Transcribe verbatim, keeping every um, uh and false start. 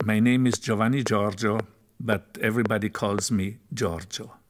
my name is Giovanni Giorgio, but everybody calls me Giorgio.